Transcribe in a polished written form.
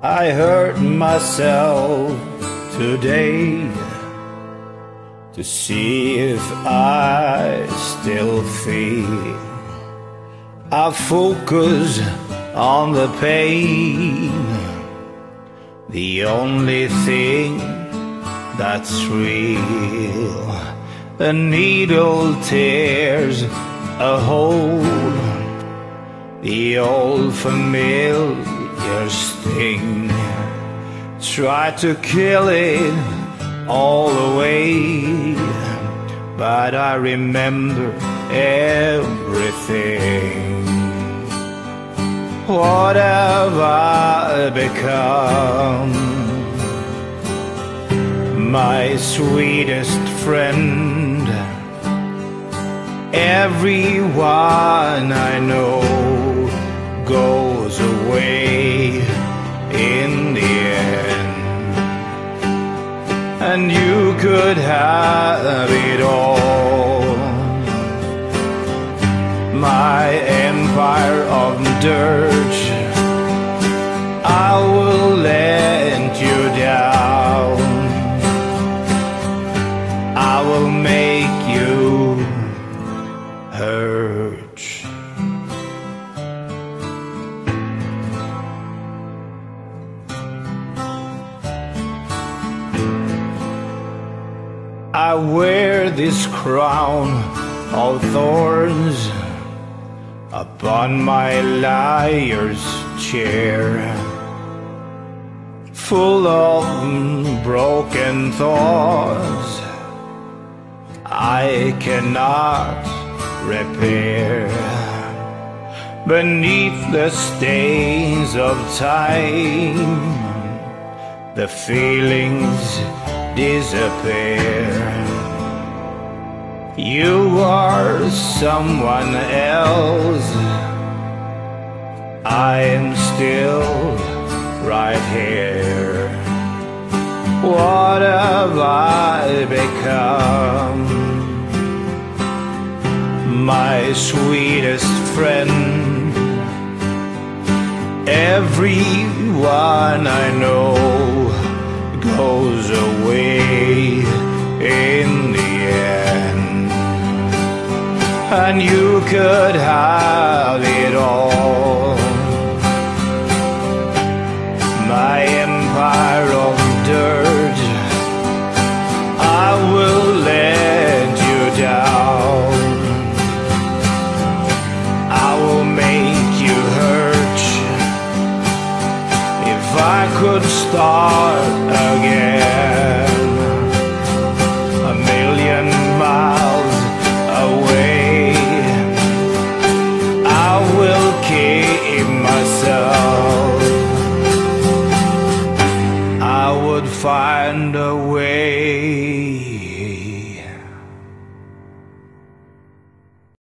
I hurt myself today to see if I still feel. I focus on the pain, the only thing that's real. A needle tears a hole, the old familiar sting. Try to kill it all away, but I remember everything. What have I become? My sweetest friend, everyone I know goes away in the end. And you could have it all, my empire of dirt. I will let you down, I will make you hurt. I wear this crown of thorns upon my liar's chair, full of broken thoughts I cannot repair. Beneath the stains of time, the feelings disappear. You are someone else, I am still right here. What have I become? My sweetest friend, everyone I know goes away in the end. And you could have it all, my empire of dirt. I will let you down, I will make you hurt. If I could start again,